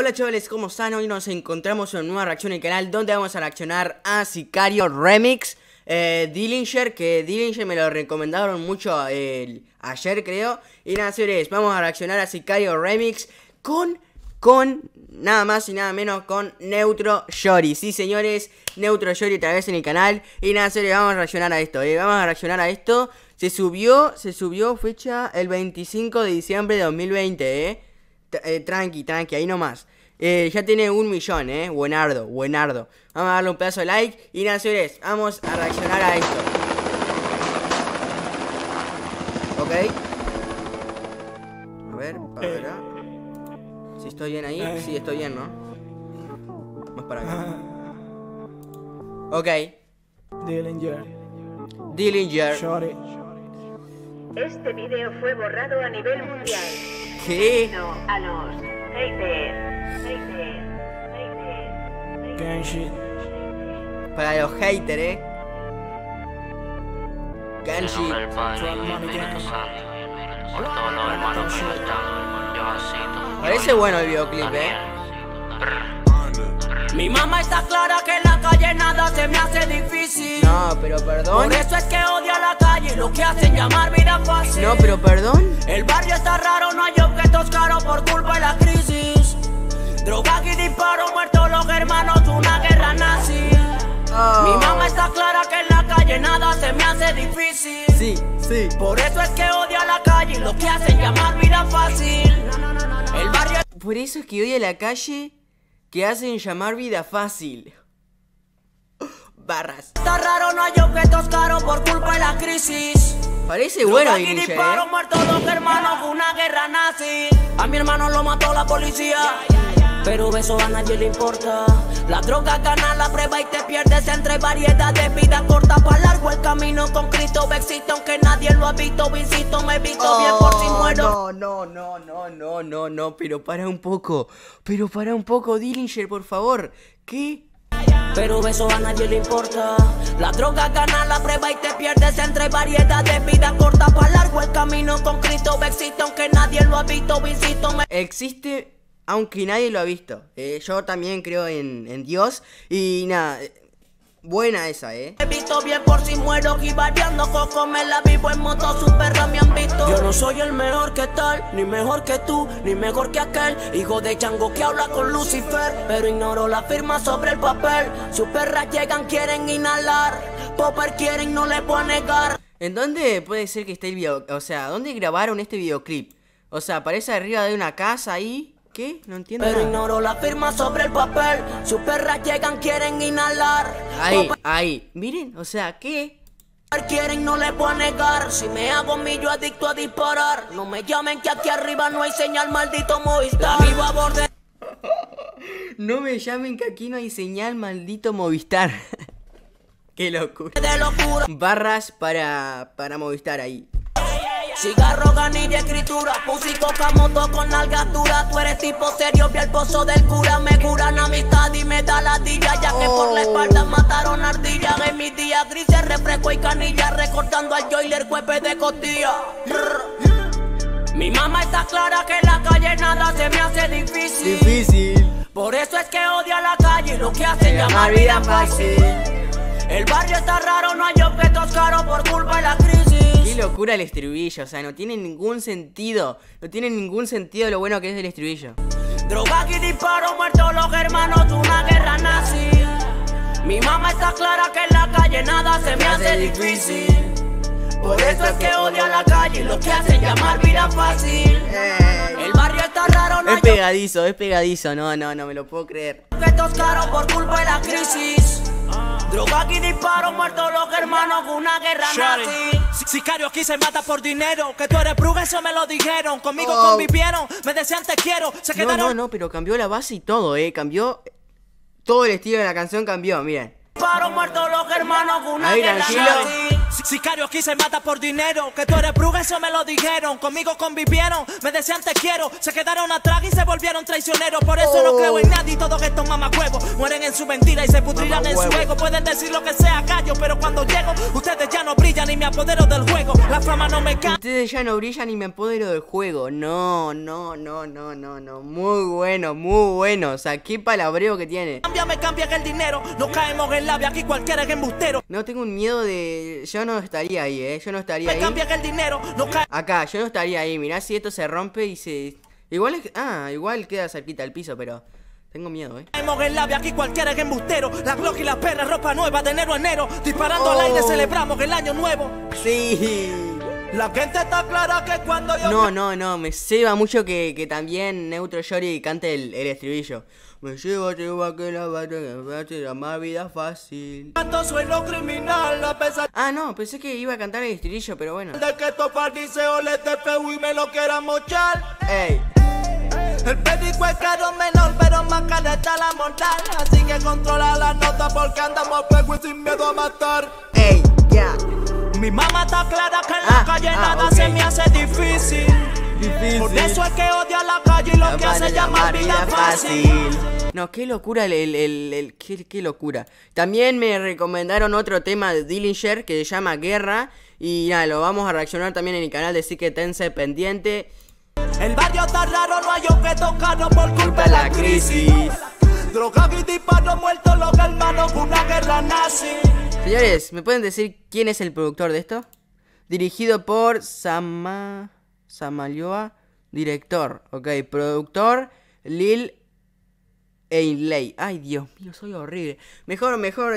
Hola chavales, ¿cómo están? Hoy nos encontramos en una nueva reacción en el canal donde vamos a reaccionar a Sicario Remix Dillinger, que Dillinger me lo recomendaron mucho ayer creo. Y nada, señores, vamos a reaccionar a Sicario Remix con nada más y nada menos con Neutro Shorty. Sí señores, Neutro Shorty otra vez en el canal. Y nada, señores, vamos a reaccionar a esto, vamos a reaccionar a esto. Se subió fecha el 25 de diciembre de 2020, tranqui, ahí nomás. Ya tiene 1 millón, buenardo. Vamos a darle un pedazo de like. Y nada, señores, vamos a reaccionar a esto. Ok. A ver, para. Si estoy bien ahí, sí estoy bien, ¿no? Vamos para acá. Ok. Dillinger. Shorty. Este video fue borrado a nivel mundial. ¿Qué? No, a los haters. Gang shit. Para los haters, Ganshi. Parece bueno el videoclip, Mi mamá está clara que en la calle nada se me hace difícil. No, pero perdón. Por eso es que odia la calle, lo que hacen llamar vida fácil. No, pero perdón. El barrio está raro, no hay objetos caros por culpa de la crisis. Drogas y disparos, muertos los hermanos, una guerra nazi. Mi mamá está clara que en la calle nada se me hace difícil. Sí. Por eso es que odia la calle, lo que hacen llamar vida fácil. El barrio. Por eso es que odia la calle, que hacen llamar vida fácil. Barras. Está raro, no hay objetos caros por culpa de la crisis. Parece bueno Drogas y Dillinger, disparos, muertos los hermanos, una guerra nazi. A mi hermano lo mató la policía. Pero eso a nadie le importa. La droga gana la prueba y te pierdes entre variedad de vida corta. Pa' largo el camino con Cristo éxito, aunque nadie lo ha visto. Visito, me he visto bien por si muero. No, pero para un poco, Dillinger, por favor. ¿Qué? Pero eso a nadie le importa. La droga gana la prueba y te pierdes entre variedad de vida corta. Pa' largo el camino con Cristo éxito, aunque nadie lo ha visto. Visito, me Existe, aunque nadie lo ha visto. Yo también creo en Dios. Y nada, buena esa, he visto bien por si muero y variando coco me la vivo en moto, su perra me han visto. Yo no soy el mejor que tal, ni mejor que tú, ni mejor que aquel hijo de Chango que habla con Lucifer, pero ignoro la firma sobre el papel. Sus perras llegan, quieren inhalar, Popper quieren, no le puedo negar. ¿En dónde puede ser que esté el video? O sea, ¿dónde grabaron este videoclip? O sea, aparece arriba de una casa ahí. ¿Qué? No entiendo pero nada. Ignoro la firma sobre el papel. Sus perras llegan, quieren inhalar. Ahí. Miren, o sea, ¿qué? Quieren, no le puedo negar. Si me hago millo adicto a disparar. No me llamen que aquí arriba no hay señal, maldito Movistar. Vivo a borde. No me llamen que aquí no hay señal, maldito Movistar. Qué locura. De locura. Barras para Movistar ahí. Cigarro, ganilla, escritura, pussy, coca, moto con algatura. Tú eres tipo serio, vi al pozo del cura. Me curan amistad y me da la dilla, ya que por la espalda mataron ardillas. En mis días grises, refresco y canilla, recortando al joiler, huepe de costilla. Mi mamá está clara que en la calle nada se me hace difícil. Por eso es que odia la calle, lo que hace llamar vida fácil. El barrio está raro, no hay objetos caros por culpa de la crisis. Qué locura el estribillo, o sea, no tiene ningún sentido. No tiene ningún sentido lo bueno que es el estribillo. Drogas y disparos, muertos los hermanos, una guerra nazi. Mi mamá está clara que en la calle nada se me hace difícil. Por eso es que odia la calle, lo que hace llamar vida fácil. El barrio está raro, no es pegadizo, no me lo puedo creer. Objetos caros por culpa de la crisis. Drogas y disparos, muertos los hermanos, una guerra nazi. Sicario aquí se mata por dinero. Que tú eres bruja, eso me lo dijeron. Conmigo convivieron, me decían te quiero. Se quedaron. No, pero cambió la base y todo, cambió. Todo el estilo de la canción cambió, miren. Disparos, muertos los hermanos, una guerra nazi. Sicario aquí se mata por dinero. Que tú eres bruja, eso me lo dijeron. Conmigo convivieron, me decían te quiero. Se quedaron atrás y se volvieron traicioneros. Por eso no creo en nadie y todos estos mamacuevos mueren en su mentira y se pudrirán en su ego. Pueden decir lo que sea, callo, pero cuando llego ustedes ya no brillan y me apodero del juego. La fama no me cae. Ustedes ya no brillan y me apodero del juego. No. Muy bueno. O sea, qué palabreo que tiene. Me cambian el dinero, no caemos en labia, aquí cualquiera es embustero. No, tengo un miedo de... Yo no estaría ahí, yo no estaría ahí. Me cambian el dinero, no acá, yo no estaría ahí, mirá si esto se rompe y se... Igual es... igual queda cerquita al piso, pero... Tengo miedo, Caemos en labia, aquí cualquiera es embustero. La Glock y las perras, ropa nueva de enero a enero. Disparando al aire, celebramos el año nuevo. Sí. La gente está clara que cuando yo... No, me ceba mucho que también Neutro Shorty cante el estribillo. Me lleva que la batalla más vida fácil. Tanto suelo criminal, a pesar... No, pensé que iba a cantar el estribillo, pero bueno. De que estos fariseos les dé feo y me lo quieran mochar. Ey. El perico es caro menor, pero más cara está la mortal. Así que controla la nota porque andamos fuego y sin miedo a matar. Ey, ya. Mi mamá está clara que en la calle nada se me hace difícil. Por eso es que odia la calle y lo que hace llamar vida fácil. No, qué locura qué locura. También me recomendaron otro tema de Dillinger que se llama Guerra. Y nada, lo vamos a reaccionar también en el canal de que tense pendiente. El barrio está raro, no hay que tocarlo por culpa de la crisis. Droga y disparos muertos los hermanos, una guerra nazi. Señores, ¿me pueden decir quién es el productor de esto? Dirigido por Samalioa, director, productor Lil Einley. Ay, Dios mío, soy horrible. Mejor.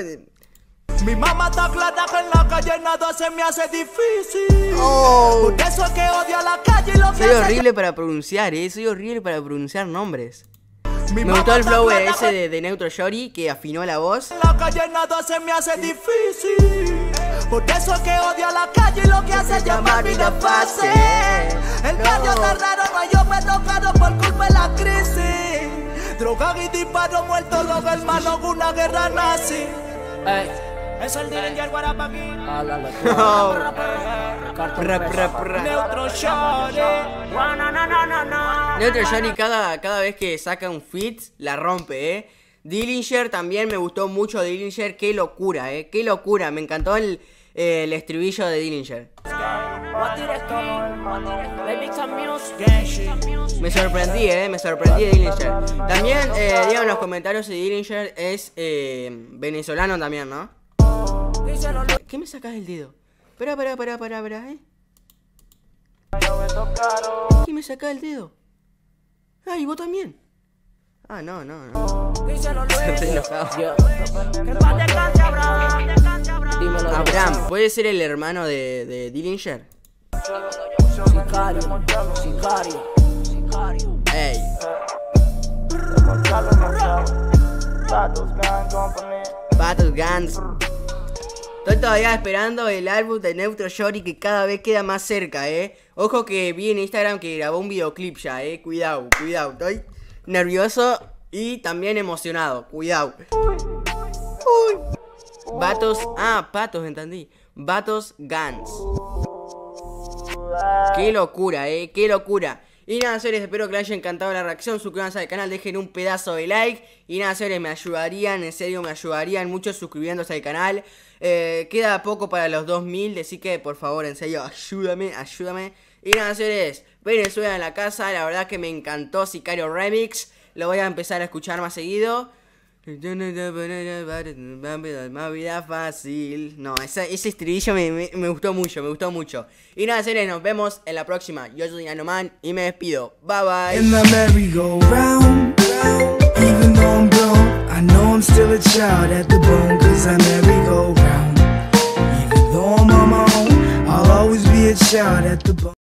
Mi mamá está clara que en la calle nada se me hace difícil. Por eso es que odia la calle y lo que soy horrible para pronunciar, soy horrible para pronunciar nombres. Me gustó el flow ese de Neutro Shorty que afinó la voz. En la calle nada se me hace difícil. Por eso es que odia la calle y lo que hace es llamar vida fácil. El barrio está raro, no hay me tocaron por culpa de la crisis. Droga y disparos muertos los hermanos, una guerra nazi. Es el Dillinger Guarapaquín. Neutro Shorty. Neutro Shorty cada vez que saca un feat la rompe, Dillinger también me gustó mucho. Dillinger, qué locura, qué locura. Me encantó el estribillo de Dillinger. Me sorprendí de Dillinger. También digan en los comentarios si Dillinger es venezolano también, ¿no? ¿Qué me sacas del dedo? Espera, ¿Qué me sacas del dedo? ¿Y vos también? No. Estoy enojado. Abraham, ¿puede ser el hermano de Dillinger? Sicario. Ey. Battles Guns. Estoy todavía esperando el álbum de Neutro Shorty que cada vez queda más cerca, Ojo que vi en Instagram que grabó un videoclip ya, Cuidado. Estoy nervioso y también emocionado. Cuidado. Patos, entendí. Battles Guns. Qué locura, qué locura. Y nada, señores, espero que les haya encantado la reacción. Suscríbanse al canal, dejen un pedazo de like. Y nada, señores, me ayudarían, en serio, me ayudarían mucho suscribiéndose al canal. Queda poco para los 2000, así que por favor, en serio, ayúdame. Y nada, señores, Venezuela en la casa, la verdad que me encantó Sicario Remix. Lo voy a empezar a escuchar más seguido. Más vida fácil. No, ese estribillo me gustó mucho. Y nada, señores, nos vemos en la próxima. Yo soy Anoman y me despido. Bye bye. In the merry-go-round, even though I'm grown, I know I'm still a child at the bone, 'cause I merry-go-round. Even though I'm on my own, I'll always be a child at the bone.